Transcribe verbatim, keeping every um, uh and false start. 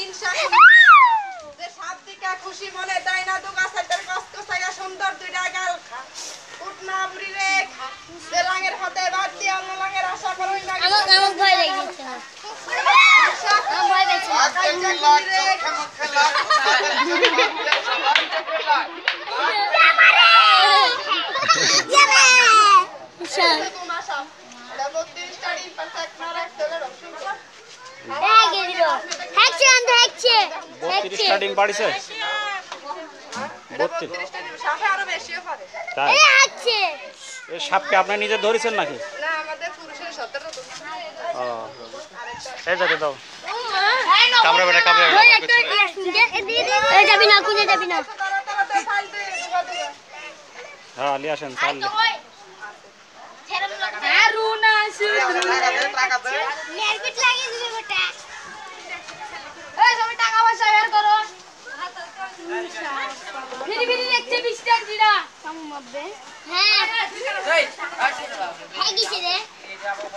হিংসা যে সাত দিকে খুশি মনে দেয় না দুগা সাইতের কষ্ট সাইয়া সুন্দর দুইটা গাল খা উঠনা বুড়ি রে খা যে লাঙের হাতে বাদ দিয়ে অন্য লাঙের আশা করই না আমার আমার ভয় লাগছে আমার ভয় লাগছে বত্রিশটা ডিম পাড়িছে বত্রিশটা ডিম সাপে আরো বেশিও পারে তাই এই আছে এই সাপকে আপনি নিজে ধরেছেন নাকি না আমাদের পুরুষের সতেরো তো ও এই যাতে দাও কামড়া বেটা কামড়া এই যাবি না কোনে যাবি না হ্যাঁ আলি আসেন চাল রুনা সুদ্রু নেরপিট লাগিয়ে দিবে বেটা এই সবাই টাকা পয়সা বের করো ফিরি ফিরি দেখতে বিশ টাকা দিরা সামু মাপবে হ্যাঁ এই হ্যাঁ গিছে রে